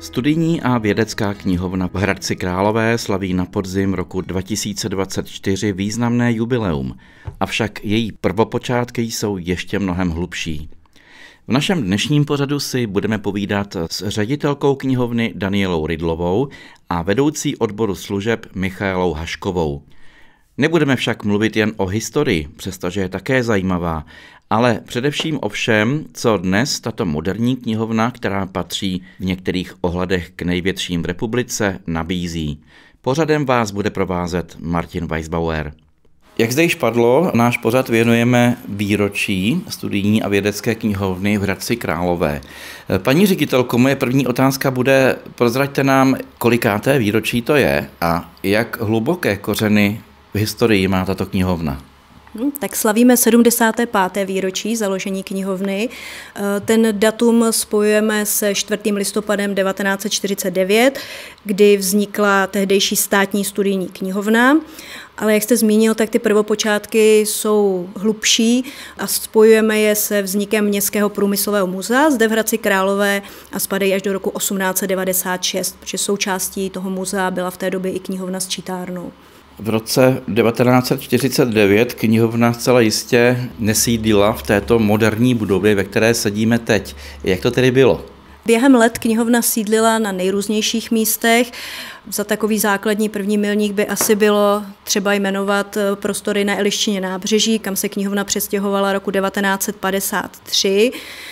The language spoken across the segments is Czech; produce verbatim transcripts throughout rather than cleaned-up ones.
Studijní a vědecká knihovna v Hradci Králové slaví na podzim roku dva tisíce dvacet čtyři významné jubileum, avšak její prvopočátky jsou ještě mnohem hlubší. V našem dnešním pořadu si budeme povídat s ředitelkou knihovny Danielou Rydlovou a vedoucí odboru služeb Michaelou Haškovou. Nebudeme však mluvit jen o historii, přestože je také zajímavá, ale především o všem, co dnes tato moderní knihovna, která patří v některých ohledech k největším v republice, nabízí. Pořadem vás bude provázet Martin Weisbauer. Jak zde již padlo, náš pořad věnujeme výročí studijní a vědecké knihovny v Hradci Králové. Paní ředitelko, moje první otázka bude, prozraďte nám, kolikáté výročí to je a jak hluboké kořeny v historii má tato knihovna. Tak slavíme sedmdesáté páté výročí založení knihovny. Ten datum spojujeme se čtvrtým listopadem devatenáct set čtyřicet devět, kdy vznikla tehdejší státní studijní knihovna. Ale jak jste zmínil, tak ty prvopočátky jsou hlubší a spojujeme je se vznikem Městského průmyslového muzea zde v Hradci Králové a spadají až do roku osmnáct set devadesát šest, protože součástí toho muzea byla v té době i knihovna s čítárnou. V roce devatenáct set čtyřicet devět knihovna zcela jistě nesídlila v této moderní budově, ve které sedíme teď. Jak to tedy bylo? Během let knihovna sídlila na nejrůznějších místech. Za takový základní první milník by asi bylo třeba jmenovat prostory na Eliščině nábřeží, kam se knihovna přestěhovala roku devatenáct set padesát tři.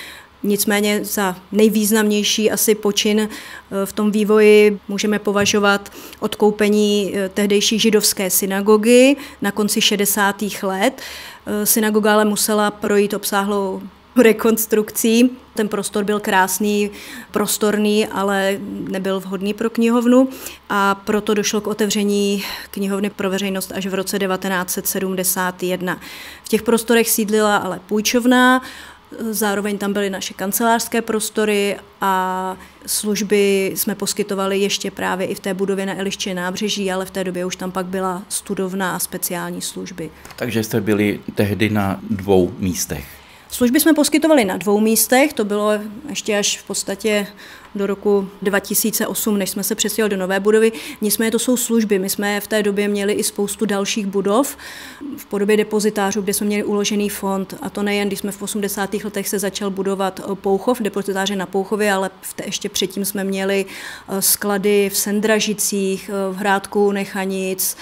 Nicméně za nejvýznamnější asi počin v tom vývoji můžeme považovat odkoupení tehdejší židovské synagogy na konci šedesátých let. Synagoga ale musela projít obsáhlou rekonstrukcí. Ten prostor byl krásný, prostorný, ale nebyl vhodný pro knihovnu a proto došlo k otevření knihovny pro veřejnost až v roce devatenáct set sedmdesát jedna. V těch prostorech sídlila ale půjčovna, zároveň tam byly naše kancelářské prostory a služby jsme poskytovali ještě právě i v té budově na Eliščině nábřeží, ale v té době už tam pak byla studovna a speciální služby. Takže jste byli tehdy na dvou místech. Služby jsme poskytovali na dvou místech, to bylo ještě až v podstatě do roku dva tisíce osm, než jsme se přestěhovali do nové budovy. Nicméně to jsou služby. My jsme v té době měli i spoustu dalších budov v podobě depozitářů, kde jsme měli uložený fond. A to nejen, když jsme v osmdesátých letech se začal budovat Pouchov, depozitáře na Pouchově, ale ještě předtím jsme měli sklady v Sendražicích, v Hrádku Nechanic,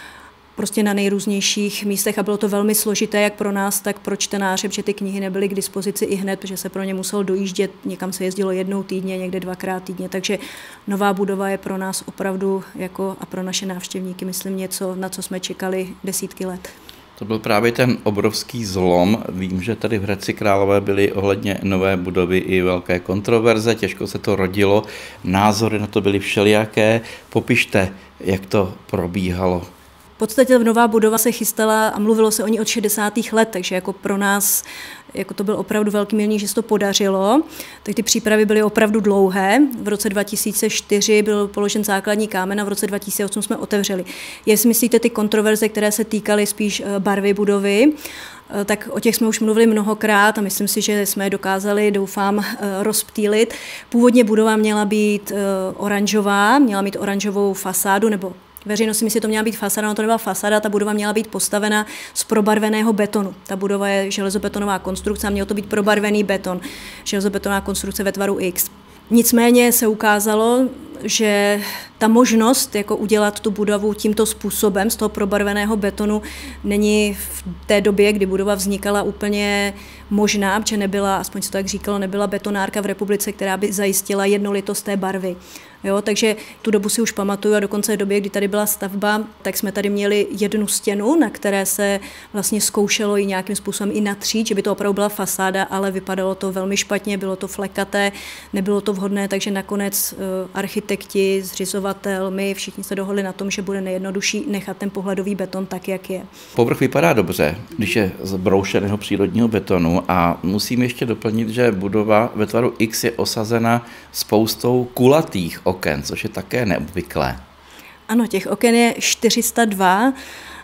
prostě na nejrůznějších místech a bylo to velmi složité jak pro nás, tak pro čtenáře, protože ty knihy nebyly k dispozici i hned, protože se pro ně muselo dojíždět, někam se jezdilo jednou týdně, někde dvakrát týdně, takže nová budova je pro nás opravdu jako a pro naše návštěvníky, myslím, něco, na co jsme čekali desítky let. To byl právě ten obrovský zlom. Vím, že tady v Hradci Králové byly ohledně nové budovy i velké kontroverze, těžko se to rodilo, názory na to byly všelijaké. Popište, jak to probíhalo. V podstatě nová budova se chystala a mluvilo se o ní od šedesátých let, takže jako pro nás jako to byl opravdu velký milník, že se to podařilo. Tak ty přípravy byly opravdu dlouhé. V roce dva tisíce čtyři byl položen základní kámen a v roce dva tisíce osm jsme otevřeli. Jestli myslíte ty kontroverze, které se týkaly spíš barvy budovy, tak o těch jsme už mluvili mnohokrát a myslím si, že jsme je dokázali, doufám, rozptýlit. Původně budova měla být oranžová, měla mít oranžovou fasádu nebo veřejnost si myslí, že to měla být fasáda, no to nebyla fasáda, ta budova měla být postavena z probarveného betonu. Ta budova je železobetonová konstrukce a měl to být probarvený beton, železobetonová konstrukce ve tvaru X. Nicméně se ukázalo, že ta možnost jako udělat tu budovu tímto způsobem z toho probarveného betonu není v té době, kdy budova vznikala, úplně možná, protože nebyla, aspoň se to tak říkalo, nebyla betonárka v republice, která by zajistila jednolitost té barvy. Jo, takže tu dobu si už pamatuju a dokonce v době, kdy tady byla stavba, tak jsme tady měli jednu stěnu, na které se vlastně zkoušelo i nějakým způsobem i natřít, že by to opravdu byla fasáda, ale vypadalo to velmi špatně, bylo to flekaté, nebylo to vhodné, takže nakonec uh, architekti, zřizovatel, my všichni se dohodli na tom, že bude nejjednodušší nechat ten pohledový beton tak, jak je. Povrch vypadá dobře, když je z broušeného přírodního betonu a musím ještě doplnit, že budova ve tvaru X je osazena spoustou kulatých oken, což je také neobvyklé. Ano, těch oken je čtyři sta dva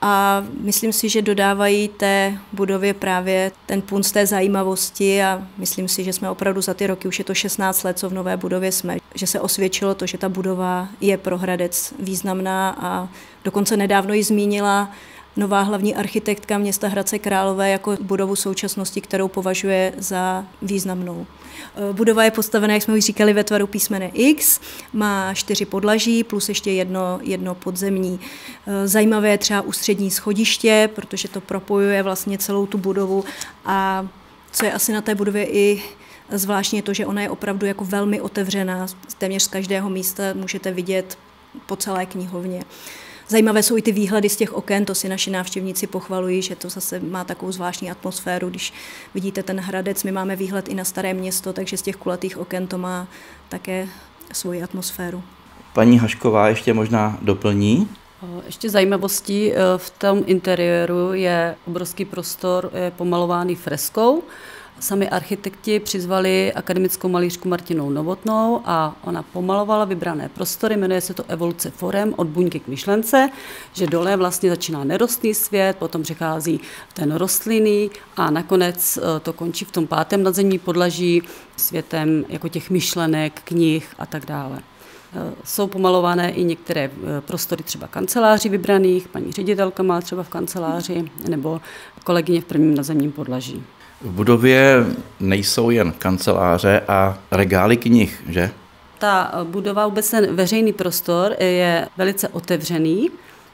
a myslím si, že dodávají té budově právě ten punc té zajímavosti a myslím si, že jsme opravdu za ty roky, už je to šestnáct let, co v nové budově jsme, že se osvědčilo to, že ta budova je pro Hradec významná a dokonce nedávno ji zmínila nová hlavní architektka města Hradce Králové jako budovu současnosti, kterou považuje za významnou. Budova je postavená, jak jsme už říkali, ve tvaru písmene X, má čtyři podlaží plus ještě jedno, jedno podzemní. Zajímavé je třeba ústřední schodiště, protože to propojuje vlastně celou tu budovu a co je asi na té budově i zvláštně to, že ona je opravdu jako velmi otevřená, téměř z každého místa můžete vidět po celé knihovně. Zajímavé jsou i ty výhledy z těch oken, to si naši návštěvníci pochvalují, že to zase má takovou zvláštní atmosféru, když vidíte ten Hradec, my máme výhled i na Staré Město, takže z těch kulatých oken to má také svoji atmosféru. Paní Hašková ještě možná doplní? Ještě zajímavostí v tom interiéru je obrovský prostor je pomalovaný freskou. Sami architekti přizvali akademickou malířku Martinou Novotnou a ona pomalovala vybrané prostory, jmenuje se to Evoluce forem od buňky k myšlence, že dole vlastně začíná nerostný svět, potom přechází ten rostlinný a nakonec to končí v tom pátém nadzemním podlaží světem jako těch myšlenek, knih a tak dále. Jsou pomalované i některé prostory třeba kanceláří vybraných, paní ředitelka má třeba v kanceláři nebo kolegyně v prvním nadzemním podlaží. V budově nejsou jen kanceláře a regály knih, že? Ta budova, vůbec ten veřejný prostor je velice otevřený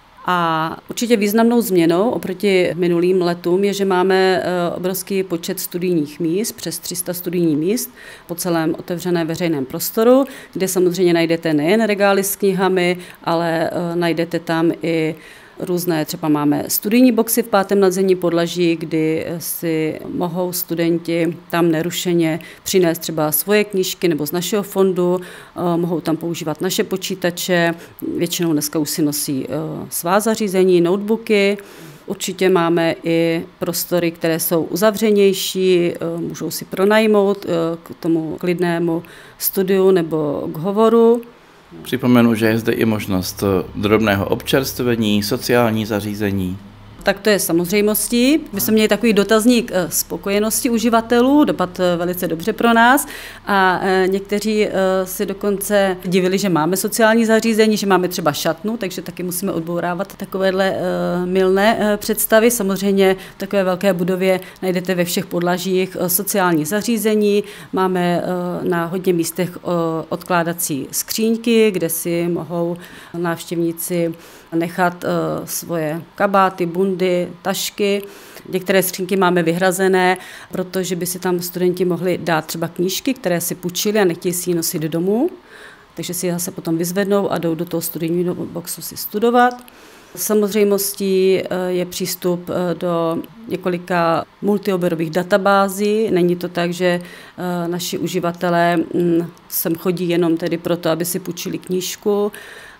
a určitě významnou změnou oproti minulým letům je, že máme obrovský počet studijních míst, přes tři sta studijních míst po celém otevřeném veřejném prostoru, kde samozřejmě najdete nejen regály s knihami, ale najdete tam i různé, třeba máme studijní boxy v pátém nadzemním podlaží, kdy si mohou studenti tam nerušeně přinést třeba svoje knížky nebo z našeho fondu, mohou tam používat naše počítače, většinou dneska už si nosí svá zařízení, notebooky. Určitě máme i prostory, které jsou uzavřenější, můžou si pronajmout k tomu klidnému studiu nebo k hovoru. Připomenu, že je zde i možnost drobného občerstvení, sociální zařízení. Tak to je samozřejmostí. My jsme měli takový dotazník spokojenosti uživatelů, dopad velice dobře pro nás a někteří si dokonce divili, že máme sociální zařízení, že máme třeba šatnu, takže taky musíme odbourávat takovéhle mylné představy. Samozřejmě v takové velké budově najdete ve všech podlažích sociální zařízení, máme na hodně místech odkládací skříňky, kde si mohou návštěvníci nechat uh, svoje kabáty, bundy, tašky. Některé skřínky máme vyhrazené, protože by si tam studenti mohli dát třeba knížky, které si půjčili a nechtějí si ji nosit domů, takže si je zase potom vyzvednou a jdou do toho studijního boxu si studovat. Samozřejmostí je přístup do několika multioborových databází. Není to tak, že naši uživatelé sem chodí jenom tedy proto, aby si půjčili knížku,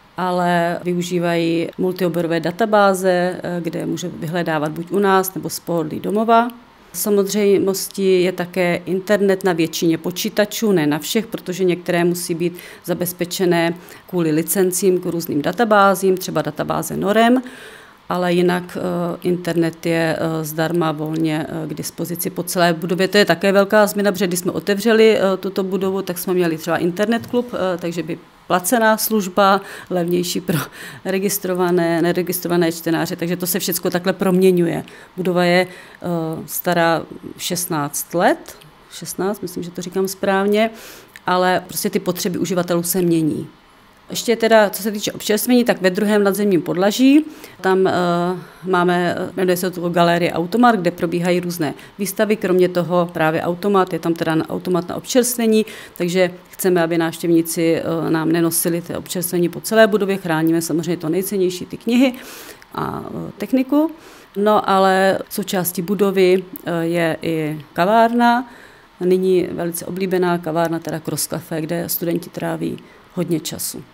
ale využívají multioborové databáze, kde může vyhledávat buď u nás nebo z pohodlí domova. Samozřejmostí je také internet na většině počítačů, ne na všech, protože některé musí být zabezpečené kvůli licencím k různým databázím, třeba databáze norem, ale jinak internet je zdarma volně k dispozici po celé budově. To je také velká změna, protože když jsme otevřeli tuto budovu, tak jsme měli třeba internet klub, takže by placená služba, levnější pro registrované, neregistrované čtenáře, takže to se všechno takhle proměňuje. Budova je uh, stará šestnáct let, šestnáct, myslím, že to říkám správně, ale prostě ty potřeby uživatelů se mění. Ještě teda, co se týče občerstvení, tak ve druhém nadzemním podlaží, tam uh, máme, jmenuje se to Galerie Automat, kde probíhají různé výstavy, kromě toho právě automat, je tam teda automat na občerstvení, takže chceme, aby návštěvníci uh, nám nenosili ty občerstvení po celé budově, chráníme samozřejmě to nejcennější, ty knihy a uh, techniku, no ale součástí budovy uh, je i kavárna, nyní velice oblíbená kavárna, teda Cross Café, kde studenti tráví hodně času.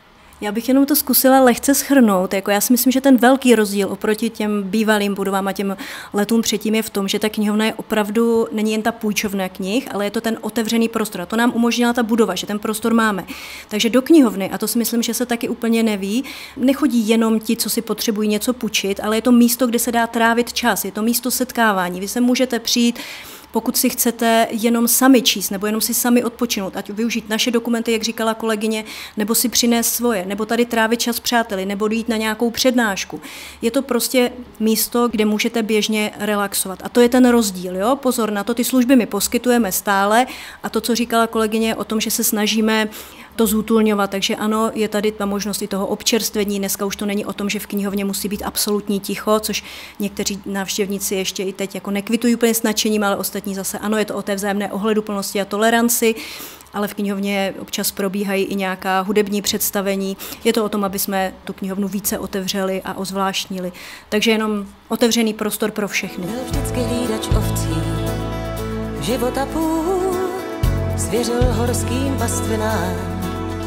Já bych jenom to zkusila lehce shrnout. Jako já si myslím, že ten velký rozdíl oproti těm bývalým budovám a těm letům předtím je v tom, že ta knihovna je opravdu, není jen ta půjčovna knih, ale je to ten otevřený prostor. A to nám umožnila ta budova, že ten prostor máme. Takže do knihovny, a to si myslím, že se taky úplně neví, nechodí jenom ti, co si potřebují něco půjčit, ale je to místo, kde se dá trávit čas, je to místo setkávání. Vy se můžete přijít, pokud si chcete jenom sami číst nebo jenom si sami odpočinout, ať využít naše dokumenty, jak říkala kolegyně, nebo si přinést svoje, nebo tady trávit čas s přáteli, nebo jít na nějakou přednášku. Je to prostě místo, kde můžete běžně relaxovat. A to je ten rozdíl. Jo? Pozor na to, ty služby my poskytujeme stále a to, co říkala kolegyně o tom, že se snažíme to zútulňovat, takže ano, je tady ta možnost i toho občerstvení. Dneska už to není o tom, že v knihovně musí být absolutní ticho, což někteří návštěvníci ještě i teď jako nekvitují úplně s nadšením, ale ostatní zase ano, je to o té vzájemné ohleduplnosti a toleranci, ale v knihovně občas probíhají i nějaká hudební představení. Je to o tom, aby jsme tu knihovnu více otevřeli a ozvláštnili. Takže jenom otevřený prostor pro všechny. Byl vždycky hlídač ovcí, života půl svěřil horským pastvinám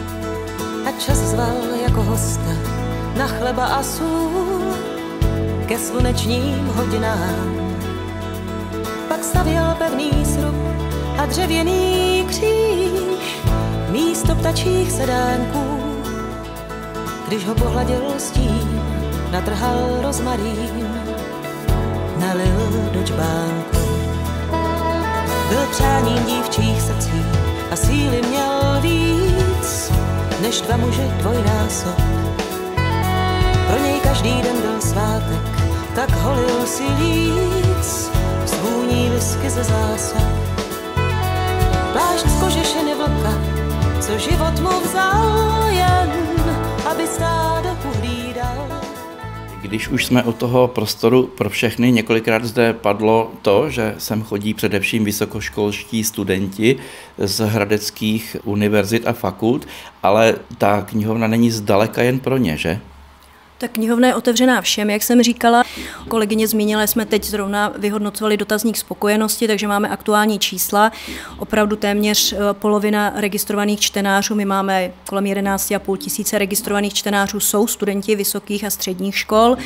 a čas zval jako hosta na chleba a sůl ke slunečním hodinám. Pak stavěl pevný srub a dřevěný kříž místo ptačích sedánků. Když ho pohladil stín, natrhal rozmarín, nalil do čbánku. Byl přáním dívčích srdcí a síly měl víc než dva muži dvojnásob. Pro něj každý den byl svátek, tak holil si líc s vůní whisky ze zásob. Plášť z kožešiny vlka, co život mu vzal jen, aby stádo uhlídal. Když už jsme u toho prostoru pro všechny, několikrát zde padlo to, že sem chodí především vysokoškolští studenti z hradeckých univerzit a fakult, ale ta knihovna není zdaleka jen pro ně, že? Ta knihovna je otevřená všem, jak jsem říkala. Kolegyně zmínila, jsme teď zrovna vyhodnocovali dotazník spokojenosti, takže máme aktuální čísla. Opravdu téměř polovina registrovaných čtenářů, my máme kolem jedenáct a půl tisíce registrovaných čtenářů, jsou studenti vysokých a středních škol.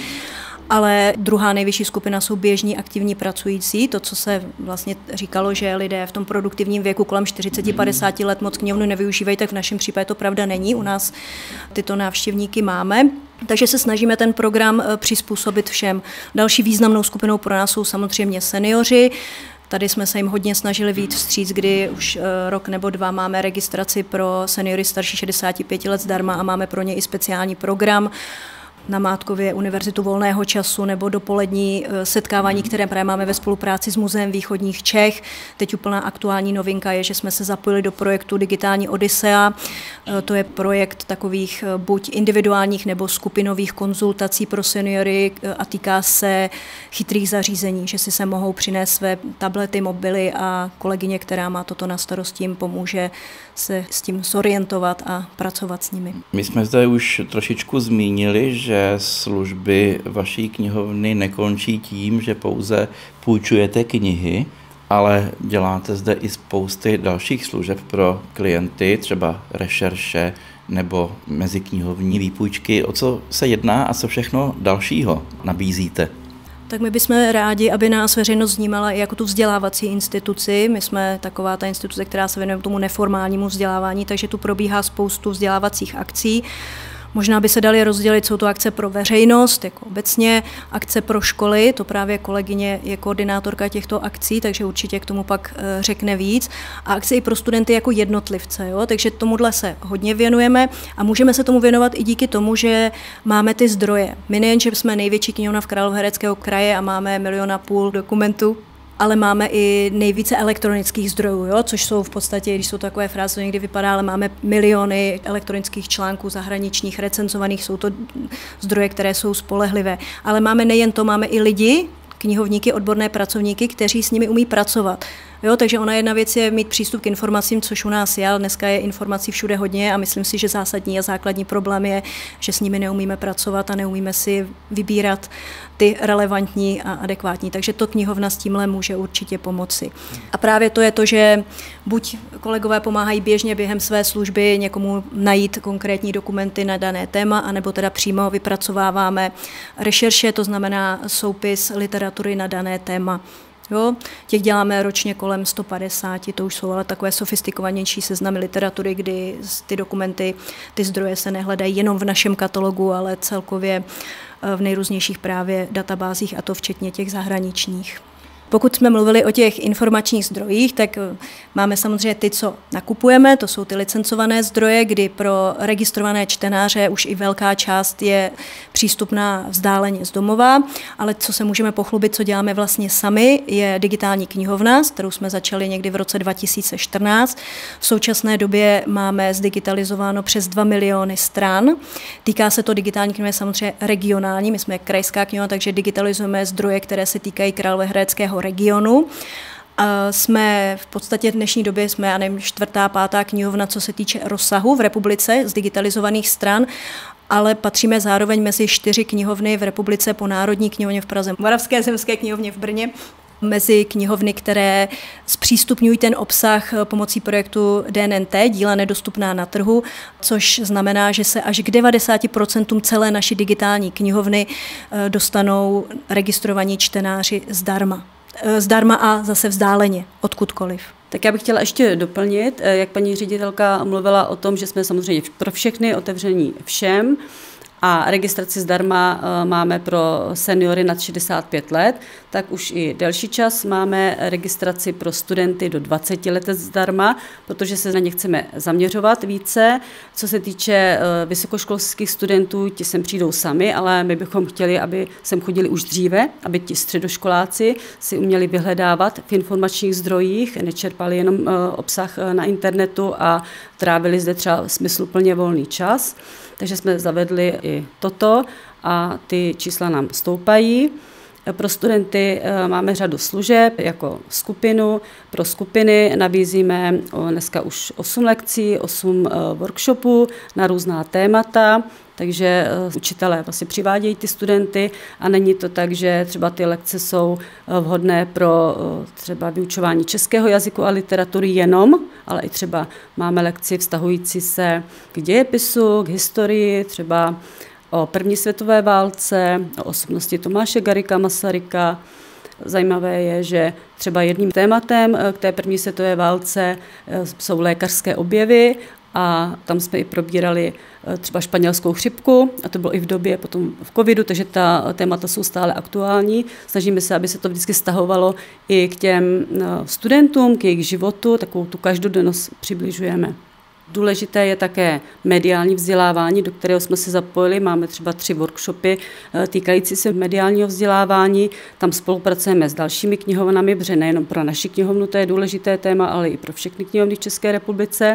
Ale druhá nejvyšší skupina jsou běžní aktivní pracující, to, co se vlastně říkalo, že lidé v tom produktivním věku kolem čtyřicet až padesát let moc knihovnu nevyužívají, tak v našem případě to pravda není. U nás tyto návštěvníky máme, takže se snažíme ten program přizpůsobit všem. Další významnou skupinou pro nás jsou samozřejmě seniori. Tady jsme se jim hodně snažili vyjít vstříc, kdy už rok nebo dva máme registraci pro seniory starší šedesáti pěti let zdarma a máme pro ně i speciální program. Na Mátkově univerzitu volného času nebo dopolední setkávání, které právě máme ve spolupráci s Muzeem východních Čech. Teď úplná aktuální novinka je, že jsme se zapojili do projektu Digitální Odysea. To je projekt takových buď individuálních nebo skupinových konzultací pro seniory a týká se chytrých zařízení, že si se mohou přinést své tablety, mobily a kolegyně, která má toto na starosti, jim pomůže se s tím zorientovat a pracovat s nimi. My jsme zde už trošičku zmínili, že služby vaší knihovny nekončí tím, že pouze půjčujete knihy, ale děláte zde i spousty dalších služeb pro klienty, třeba rešerše nebo meziknihovní výpůjčky. O co se jedná a co všechno dalšího nabízíte? Tak my bychom rádi, aby nás veřejnost vnímala i jako tu vzdělávací instituci. My jsme taková ta instituce, která se věnuje tomu neformálnímu vzdělávání, takže tu probíhá spoustu vzdělávacích akcí. Možná by se daly rozdělit, jsou to akce pro veřejnost, jako obecně, akce pro školy, to právě kolegyně je koordinátorka těchto akcí, takže určitě k tomu pak řekne víc. A akce i pro studenty jako jednotlivce, jo? Takže tomuhle se hodně věnujeme a můžeme se tomu věnovat i díky tomu, že máme ty zdroje. My nejen, že jsme největší knihovna v Královéhradeckého kraje a máme milion a půl dokumentů, ale máme i nejvíce elektronických zdrojů, jo? Což jsou v podstatě, když jsou to takové fráze, to někdy vypadá, ale máme miliony elektronických článků zahraničních, recenzovaných, jsou to zdroje, které jsou spolehlivé. Ale máme nejen to, máme i lidi, knihovníky, odborné pracovníky, kteří s nimi umí pracovat. Jo, takže ona jedna věc je mít přístup k informacím, což u nás je, ale dneska je informací všude hodně a myslím si, že zásadní a základní problém je, že s nimi neumíme pracovat a neumíme si vybírat ty relevantní a adekvátní. Takže to knihovna s tímhle může určitě pomoci. A právě to je to, že buď kolegové pomáhají běžně během své služby někomu najít konkrétní dokumenty na dané téma, anebo teda přímo vypracováváme rešerše, to znamená soupis literatury na dané téma. Jo, těch děláme ročně kolem sto padesát, to už jsou ale takové sofistikovanější seznamy literatury, kdy ty dokumenty, ty zdroje se nehledají jenom v našem katalogu, ale celkově v nejrůznějších právě databázích, a to včetně těch zahraničních. Pokud jsme mluvili o těch informačních zdrojích, tak máme samozřejmě ty, co nakupujeme, to jsou ty licencované zdroje, kdy pro registrované čtenáře už i velká část je přístupná vzdáleně z domova, ale co se můžeme pochlubit, co děláme vlastně sami, je digitální knihovna, s kterou jsme začali někdy v roce dva tisíce čtrnáct. V současné době máme zdigitalizováno přes dva miliony stran. Týká se to digitální knihovny samozřejmě regionální, my jsme krajská knihovna, takže digitalizujeme zdroje, které se týkají Královéhradeckého regionu. Jsme v podstatě v dnešní době jsme, já nevím, čtvrtá, pátá knihovna, co se týče rozsahu v republice z digitalizovaných stran, ale patříme zároveň mezi čtyři knihovny v republice po Národní knihovně v Praze, Moravské zemské knihovně v Brně, mezi knihovny, které zpřístupňují ten obsah pomocí projektu D N N T, díla nedostupná na trhu, což znamená, že se až k devadesáti procentům celé naší digitální knihovny dostanou registrovaní čtenáři zdarma. Zdarma a zase vzdáleně, odkudkoliv. Tak já bych chtěla ještě doplnit, jak paní ředitelka mluvila o tom, že jsme samozřejmě pro všechny otevření všem, a registraci zdarma máme pro seniory nad šedesát pět let, tak už i delší čas máme registraci pro studenty do dvaceti let zdarma, protože se na ně chceme zaměřovat více. Co se týče vysokoškolských studentů, ti sem přijdou sami, ale my bychom chtěli, aby sem chodili už dříve, aby ti středoškoláci si uměli vyhledávat v informačních zdrojích, nečerpali jenom obsah na internetu a trávili zde třeba smysluplně volný čas. Takže jsme zavedli i toto a ty čísla nám stoupají. Pro studenty máme řadu služeb jako skupinu. Pro skupiny nabízíme dneska už osm lekcí, osm workshopů na různá témata, takže učitelé vlastně přivádějí ty studenty a není to tak, že třeba ty lekce jsou vhodné pro třeba vyučování českého jazyku a literatury jenom, ale i třeba máme lekci vztahující se k dějepisu, k historii, třeba o první světové válce, o osobnosti Tomáše Garrigua Masaryka. Zajímavé je, že třeba jedním tématem k té první světové válce jsou lékařské objevy a tam jsme i probírali třeba španělskou chřipku a to bylo i v době potom v covidu, takže ta témata jsou stále aktuální. Snažíme se, aby se to vždycky stahovalo i k těm studentům, k jejich životu, takovou tu každodennost přibližujeme. Důležité je také mediální vzdělávání, do kterého jsme se zapojili. Máme třeba tři workshopy týkající se mediálního vzdělávání. Tam spolupracujeme s dalšími knihovnami, protože nejenom pro naši knihovnu to je důležité téma, ale i pro všechny knihovny v České republice.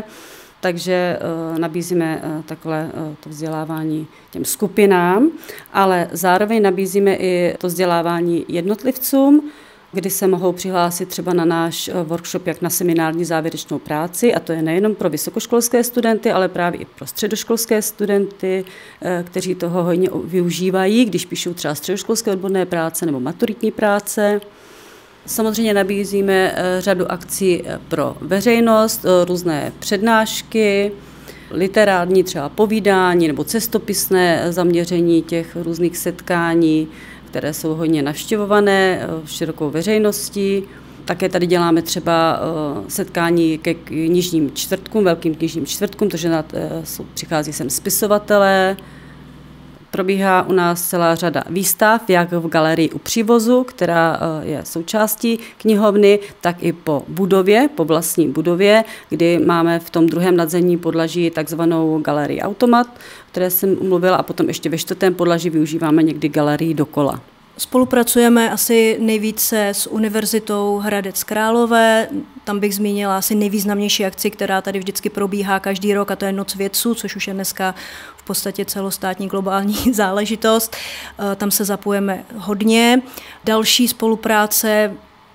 Takže nabízíme takhle to vzdělávání těm skupinám, ale zároveň nabízíme i to vzdělávání jednotlivcům, kdy se mohou přihlásit třeba na náš workshop jak na seminární závěrečnou práci, a to je nejenom pro vysokoškolské studenty, ale právě i pro středoškolské studenty, kteří toho hodně využívají, když píšou třeba středoškolské odborné práce nebo maturitní práce. Samozřejmě nabízíme řadu akcí pro veřejnost, různé přednášky, literární třeba povídání nebo cestopisné zaměření těch různých setkání, které jsou hodně navštěvované širokou veřejností. Také tady děláme třeba setkání ke knižním čtvrtkům, velkým knižním čtvrtkům, protože na, přichází sem spisovatelé. Probíhá u nás celá řada výstav, jak v galerii u Přívozu, která je součástí knihovny, tak i po budově, po vlastní budově, kdy máme v tom druhém nadzemní podlaží takzvanou galerii Automat, o které jsem mluvila, a potom ještě ve čtvrtém podlaží využíváme někdy galerii dokola. Spolupracujeme asi nejvíce s Univerzitou Hradec Králové, tam bych zmínila asi nejvýznamnější akci, která tady vždycky probíhá každý rok, a to je Noc vědců, což už je dneska v podstatě celostátní globální záležitost. Tam se zapojeme hodně. Další spolupráce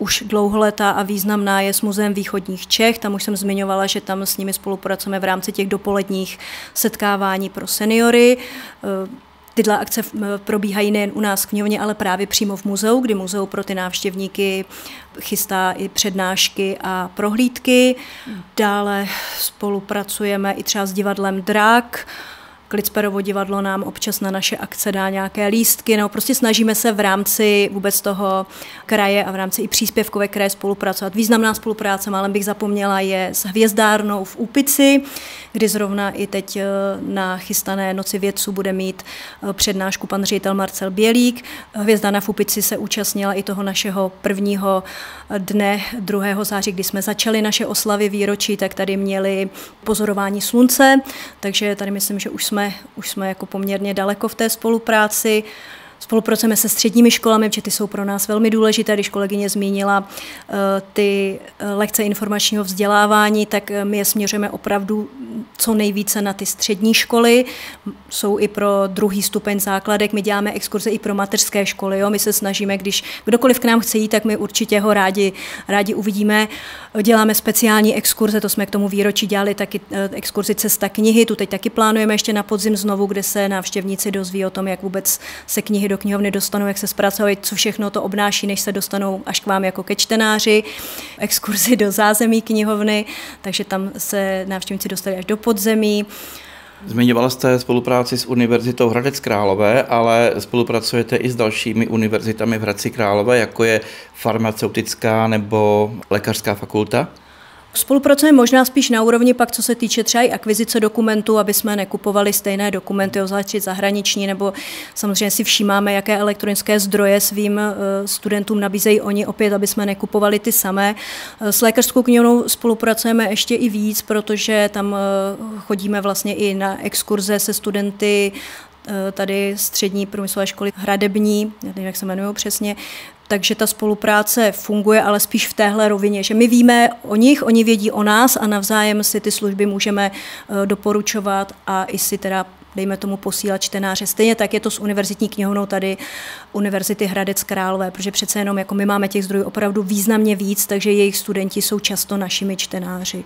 už dlouholetá a významná je s Muzeem východních Čech. Tam už jsem zmiňovala, že tam s nimi spolupracujeme v rámci těch dopoledních setkávání pro seniory. Tyhle akce probíhají nejen u nás v knihovně, ale právě přímo v muzeu, kdy muzeu pro ty návštěvníky chystá i přednášky a prohlídky. Dále spolupracujeme i třeba s divadlem Drak. Klicperovo divadlo nám občas na naše akce dá nějaké lístky, no prostě snažíme se v rámci vůbec toho kraje a v rámci i příspěvkové kraje spolupracovat. Významná spolupráce, málem bych zapomněla, je s Hvězdárnou v Úpici, kdy zrovna i teď na chystané Noci vědců bude mít přednášku pan ředitel Marcel Bělík. Hvězdárna v Úpici se účastnila i toho našeho prvního dne druhého září, kdy jsme začali naše oslavy výročí, tak tady měli pozorování slunce, takže tady myslím, že už jsme Už jsme jako poměrně daleko v té spolupráci. Spolupracujeme se středními školami, protože ty jsou pro nás velmi důležité. Když kolegyně zmínila ty lekce informačního vzdělávání, tak my je směřujeme opravdu co nejvíce na ty střední školy. Jsou i pro druhý stupeň základek. My děláme exkurze i pro mateřské školy. Jo? My se snažíme, když kdokoliv k nám chce jít, tak my určitě ho rádi, rádi uvidíme. Děláme speciální exkurze, to jsme k tomu výročí dělali taky exkurzi Cesta knihy. Tu teď taky plánujeme ještě na podzim znovu, kde se návštěvníci dozví o tom, jak vůbec se knihy do knihovny dostanou, jak se zpracovají, co všechno to obnáší, než se dostanou až k vám jako ke čtenáři, exkurzi do zázemí knihovny, takže tam se návštěvníci dostali až do podzemí. Zmiňovala jste spolupráci s Univerzitou Hradec Králové, ale spolupracujete i s dalšími univerzitami v Hradci Králové, jako je farmaceutická nebo lékařská fakulta? Spolupracujeme možná spíš na úrovni pak, co se týče třeba i akvizice dokumentů, aby jsme nekupovali stejné dokumenty, obzvlášť zahraniční, nebo samozřejmě si všímáme, jaké elektronické zdroje svým studentům nabízejí oni opět, aby jsme nekupovali ty samé. S lékařskou knihovnou spolupracujeme ještě i víc, protože tam chodíme vlastně i na exkurze se studenty tady střední průmyslové školy Hradební, nevím, jak se jmenují přesně, takže ta spolupráce funguje, ale spíš v téhle rovině, že my víme o nich, oni vědí o nás a navzájem si ty služby můžeme doporučovat a i si teda, dejme tomu, posílat čtenáře. Stejně tak je to s univerzitní knihovnou tady Univerzity Hradec Králové, protože přece jenom jako my máme těch zdrojů opravdu významně víc, takže jejich studenti jsou často našimi čtenáři.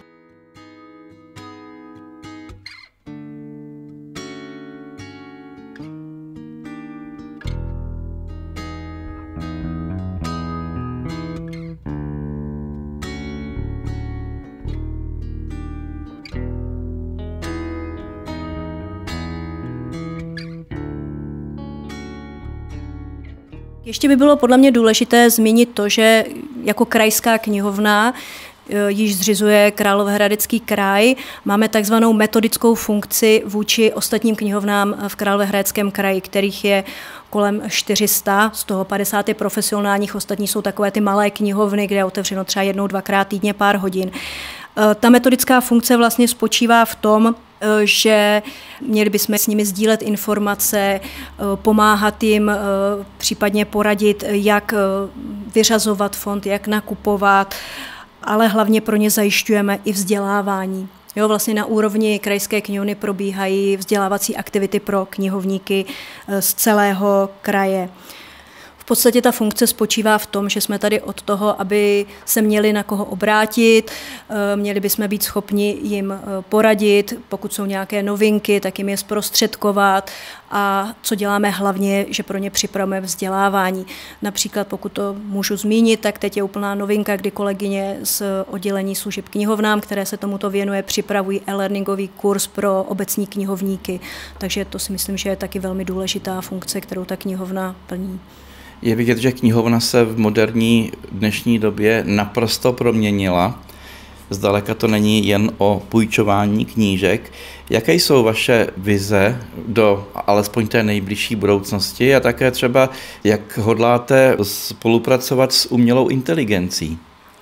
Ještě by bylo podle mě důležité zmínit to, že jako krajská knihovna již zřizuje Královéhradecký kraj. Máme takzvanou metodickou funkci vůči ostatním knihovnám v Královéhradeckém kraji, kterých je kolem čtyři sta, z toho padesát je profesionálních, ostatní jsou takové ty malé knihovny, kde je otevřeno třeba jednou, dvakrát týdně pár hodin. Ta metodická funkce vlastně spočívá v tom, že měli bychom s nimi sdílet informace, pomáhat jim, případně poradit, jak vyřazovat fond, jak nakupovat, ale hlavně pro ně zajišťujeme i vzdělávání. Jo, vlastně na úrovni krajské knihovny probíhají vzdělávací aktivity pro knihovníky z celého kraje. V podstatě ta funkce spočívá v tom, že jsme tady od toho, aby se měli na koho obrátit, měli bychom být schopni jim poradit, pokud jsou nějaké novinky, tak jim je zprostředkovat a co děláme hlavně, že pro ně připravujeme vzdělávání. Například, pokud to můžu zmínit, tak teď je úplná novinka, kdy kolegyně z oddělení služeb knihovnám, které se tomuto věnuje, připravují e-learningový kurz pro obecní knihovníky. Takže to si myslím, že je taky velmi důležitá funkce, kterou ta knihovna plní. Je vidět, že knihovna se v moderní dnešní době naprosto proměnila. Zdaleka to není jen o půjčování knížek. Jaké jsou vaše vize do alespoň té nejbližší budoucnosti a také třeba, jak hodláte spolupracovat s umělou inteligencí?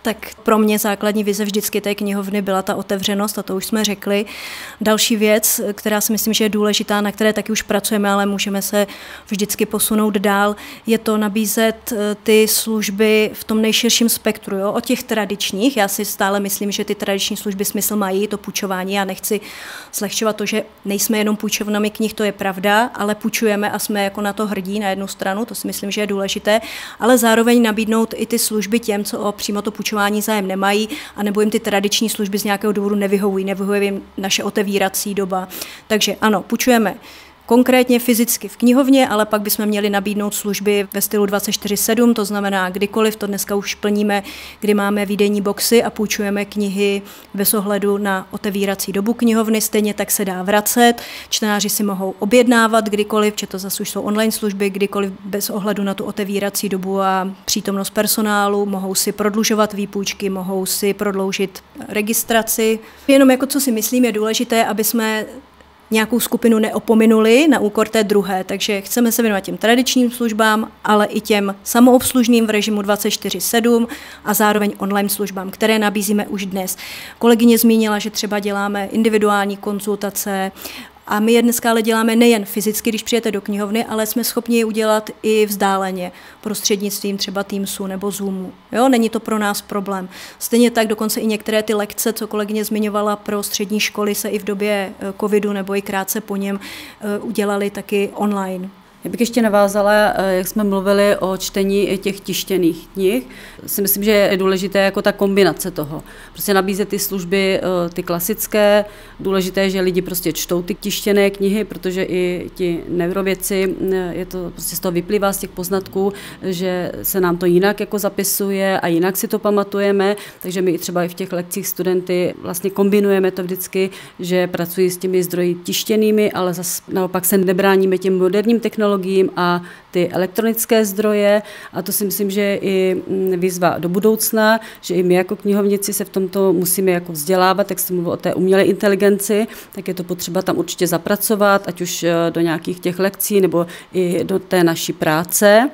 tak pro mě základní vize vždycky té knihovny byla ta otevřenost, a to už jsme řekli. Další věc, která si myslím, že je důležitá, na které taky už pracujeme, ale můžeme se vždycky posunout dál, je to nabízet ty služby v tom nejširším spektru. Jo? Od těch tradičních, já si stále myslím, že ty tradiční služby smysl mají, to půjčování. Já nechci zlehčovat to, že nejsme jenom půjčovnami knih, to je pravda, ale půjčujeme a jsme jako na to hrdí na jednu stranu, to si myslím, že je důležité, ale zároveň nabídnout i ty služby těm, co o přímo to půjčování zájem nemají, anebo jim ty tradiční služby z nějakého důvodu nevyhovují, nevyhovuje jim naše otevírací doba. Takže ano, půjčujeme konkrétně fyzicky v knihovně, ale pak bychom měli nabídnout služby ve stylu dvacet čtyři sedm, to znamená kdykoliv, to dneska už plníme, kdy máme výdejní boxy a půjčujeme knihy bez ohledu na otevírací dobu knihovny, stejně tak se dá vracet. Čtenáři si mohou objednávat kdykoliv, že to zase už jsou online služby, kdykoliv bez ohledu na tu otevírací dobu a přítomnost personálu, mohou si prodlužovat výpůjčky, mohou si prodloužit registraci. Jenom jako co si myslím je důležité, aby jsme nějakou skupinu neopominuli na úkor té druhé, takže chceme se věnovat těm tradičním službám, ale i těm samoobslužným v režimu dvacet čtyři sedm a zároveň online službám, které nabízíme už dnes. Kolegyně zmínila, že třeba děláme individuální konzultace, a my je dneska ale děláme nejen fyzicky, když přijete do knihovny, ale jsme schopni je udělat i vzdáleně, prostřednictvím třeba Teamsu nebo Zoomu. Jo, není to pro nás problém. Stejně tak dokonce i některé ty lekce, co kolegyně zmiňovala pro střední školy, se i v době covidu nebo i krátce po něm udělali taky online. Já bych ještě navázala, jak jsme mluvili o čtení těch tištěných knih. Si myslím, že je důležité jako ta kombinace toho. Prostě nabízet ty služby, ty klasické. Důležité je, že lidi prostě čtou ty tištěné knihy, protože i ti neurovědci, je to prostě z toho vyplývá z těch poznatků, že se nám to jinak jako zapisuje a jinak si to pamatujeme. Takže my třeba i v těch lekcích studenty vlastně kombinujeme to vždycky, že pracují s těmi zdroji tištěnými, ale zase naopak se nebráníme těm moderním technologiím a ty elektronické zdroje, a to si myslím, že je i výzva do budoucna, že i my jako knihovníci se v tomto musíme jako vzdělávat, jak jste mluvil o té umělé inteligenci, tak je to potřeba tam určitě zapracovat, ať už do nějakých těch lekcí nebo i do té naší práce,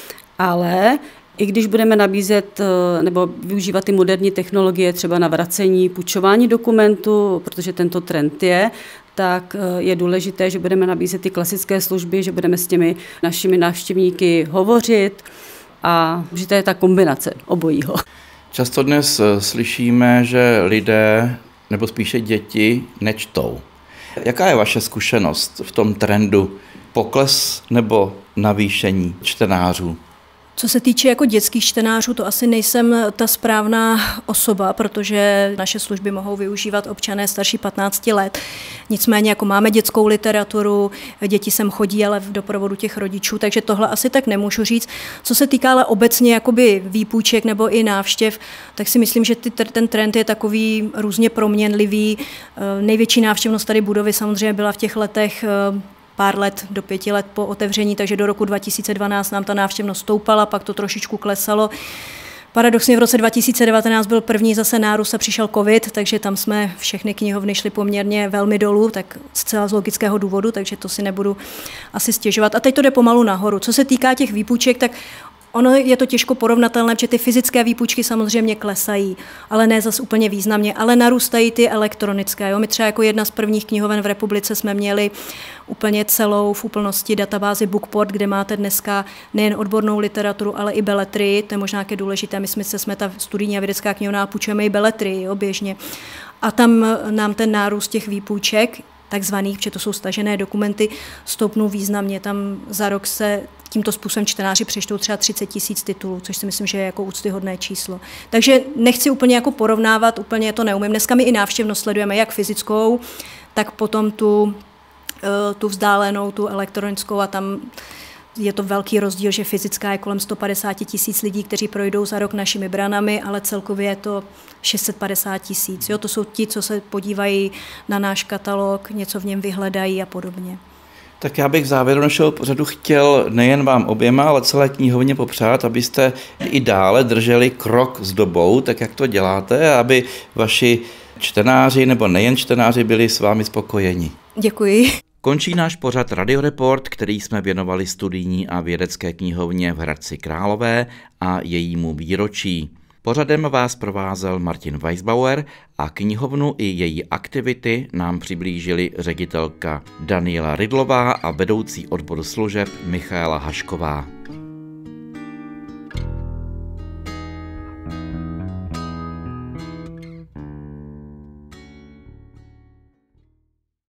ale i když budeme nabízet nebo využívat ty moderní technologie třeba na vracení, půjčování dokumentů, protože tento trend je, tak je důležité, že budeme nabízet ty klasické služby, že budeme s těmi našimi návštěvníky hovořit a že to je ta kombinace obojího. Často dnes slyšíme, že lidé, nebo spíše děti, nečtou. Jaká je vaše zkušenost v tom trendu? Pokles nebo navýšení čtenářů? Co se týče jako dětských čtenářů, to asi nejsem ta správná osoba, protože naše služby mohou využívat občané starší patnácti let. Nicméně jako máme dětskou literaturu, děti sem chodí, ale v doprovodu těch rodičů, takže tohle asi tak nemůžu říct. Co se týká ale obecně jakoby výpůjček nebo i návštěv, tak si myslím, že ty, ten trend je takový různě proměnlivý. Největší návštěvnost tady budovy samozřejmě byla v těch letech pár let do pěti let po otevření, takže do roku dva tisíce dvanáct nám ta návštěvnost stoupala, pak to trošičku klesalo. Paradoxně v roce dva tisíce devatenáct byl první zase nárůst a přišel covid, takže tam jsme všechny knihovny šly poměrně velmi dolů, tak zcela z logického důvodu, takže to si nebudu asi stěžovat. A teď to jde pomalu nahoru. Co se týká těch výpůjček, tak ono je to těžko porovnatelné, protože ty fyzické výpůjčky samozřejmě klesají, ale ne zas úplně významně, ale narůstají ty elektronické. Jo? My třeba jako jedna z prvních knihoven v republice jsme měli úplně celou v úplnosti databázi Bookport, kde máte dneska nejen odbornou literaturu, ale i beletrii. To je možná také důležité. My jsme, jsme ta studijní a vědecká knihovna, půjčujeme i beletrii, jo, běžně. A tam nám ten nárůst těch výpůjček, takzvaných, protože to jsou stažené dokumenty, stoupnou významně. Tam za rok se tímto způsobem čtenáři přečtou třeba třicet tisíc titulů, což si myslím, že je jako úctyhodné číslo. Takže nechci úplně jako porovnávat, úplně to neumím. Dneska my i návštěvnost sledujeme jak fyzickou, tak potom tu, tu vzdálenou, tu elektronickou, a tam je to velký rozdíl, že fyzická je kolem sto padesát tisíc lidí, kteří projdou za rok našimi branami, ale celkově je to šest set padesát tisíc. Jo, to jsou ti, co se podívají na náš katalog, něco v něm vyhledají a podobně. Tak já bych v závěru našeho pořadu chtěl nejen vám oběma, ale celé knihovně popřát, abyste i dále drželi krok s dobou, tak jak to děláte, aby vaši čtenáři nebo nejen čtenáři byli s vámi spokojeni. Děkuji. Končí náš pořad Radioreport, který jsme věnovali studijní a vědecké knihovně v Hradci Králové a jejímu výročí. Pořadem vás provázel Martin Weisbauer a knihovnu i její aktivity nám přiblížili ředitelka Daniela Rydlová a vedoucí odboru služeb Michaela Hašková.